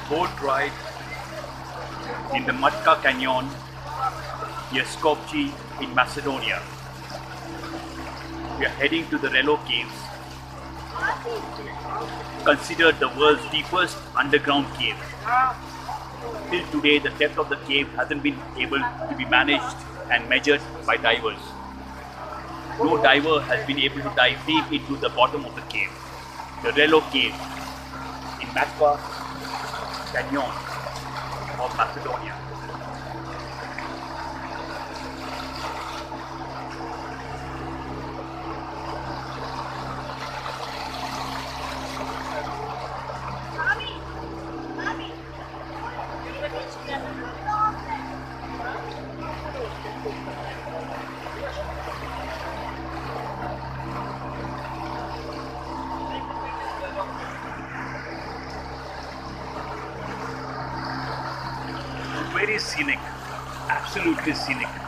boat ride in the Matka Canyon near Skopje in Macedonia. We are heading to the Vrelo Caves, considered the world's deepest underground cave. Till today, the depth of the cave hasn't been able to be managed and measured by divers. No diver has been able to dive deep into the bottom of the cave. The Vrelo Cave in Matka Canyon of Macedonia. Very scenic, absolutely scenic.